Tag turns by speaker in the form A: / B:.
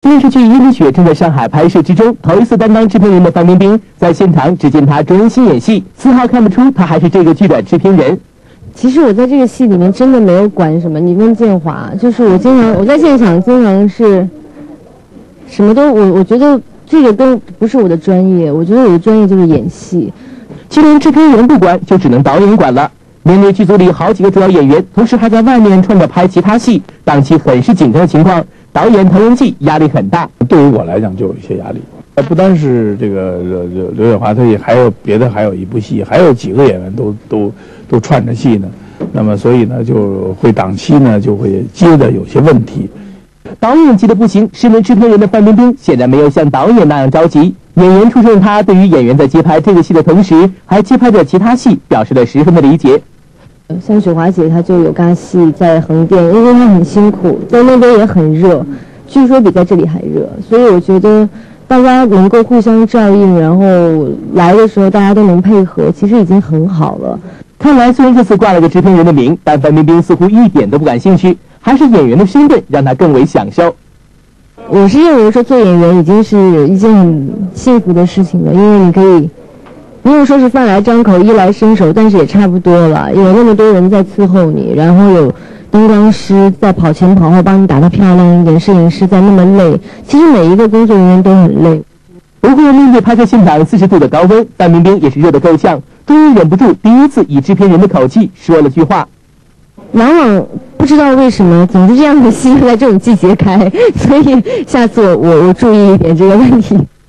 A: 电视剧《阴里雪》正在上海拍摄之中，头一次担当制片人的范冰冰在现场只见她专心演戏，丝毫看不出她还是这个剧的制片人。
B: 其实我在这个戏里面真的没有管什么，你问建华，就是我在现场经常是什么都我觉得这个都不是我的专业，我觉得我的专业就是演戏。
A: 既然制片人不管，就只能导演管了。面对剧组里好几个主要演员，同时还在外面串着拍其他戏，档期很是紧张的情况，导演滕文骥压力很大。
C: 对于我来讲就有一些压力。不单是这个刘雪华，他也还有别的，还有一部戏，还有几个演员都串着戏呢。那么所以呢，就会档期呢就会接的有些问题。
A: 导演急得不行，身为制片人的范冰冰显然没有像导演那样着急。演员出身的她，对于演员在接拍这个戏的同时，还接拍着其他戏，表示了十分的理解。
B: 像雪华姐，她就有尬戏在横店，因为她很辛苦，在那边也很热，据说比在这里还热，所以我觉得大家能够互相照应，然后来的时候大家都能配合，其实已经很好了。
A: 看来虽然这次挂了个制片人的名，但范冰冰似乎一点都不感兴趣，还是演员的身份让她更为享受。
B: 我是认为说做演员已经是一件很幸福的事情了，因为你可以不用说是饭来张口衣来伸手，但是也差不多了，有那么多人在伺候你，然后有灯光师在跑前跑后帮你打得漂亮一点，摄影师在那么累，其实每一个工作人员都很累。
A: 不过面对拍摄现场40度的高温，范冰冰也是热得够呛，终于忍不住第一次以制片人的口气说了句话。
B: 往往不知道为什么，总是这样的戏在这种季节开，所以下次我注意一点这个问题。